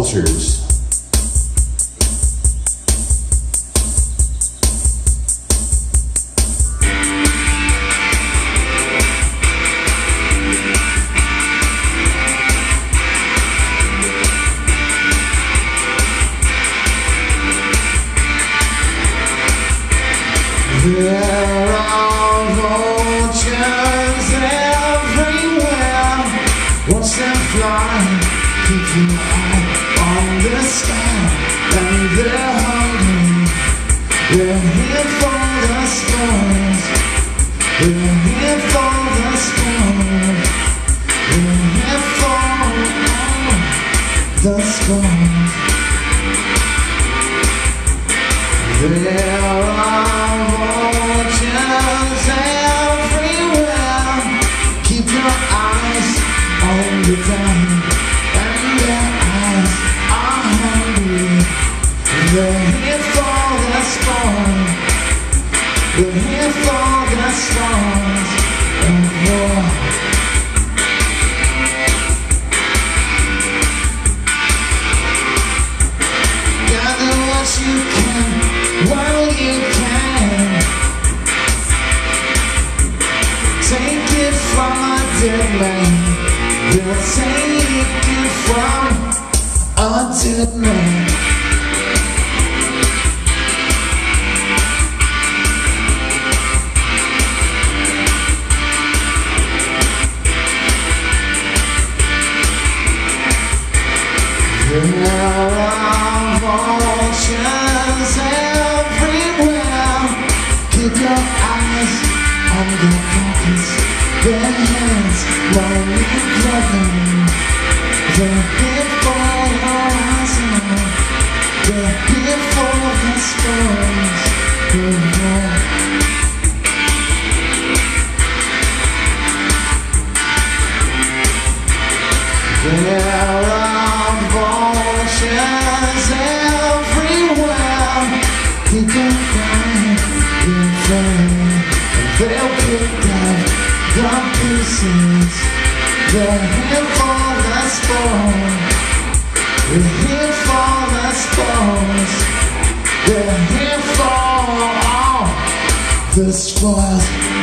Vultures. There are vultures everywhere. Watch them fly, keep your eye on the sky. And they're hungry, they're here for the spoils. They're here for the spoils. They're here for all the spoils. There are vultures everywhere. Keep your eyes on the time, and their eyes are hungry. They're here for the spawn. They're here for the spawns of war. Gather what you can while you can. Take it from a dead man. They'll take it from a dead man. There are vultures everywhere. Keep your eyes on the focus. Their hands while we grab them. They're here for your eyes now. They're here for the spoils. There are vultures everywhere. Keep your eye in front, and they'll pick up the pieces. They're here for the spawn. They're here for the spawns. They're here for all the spoils.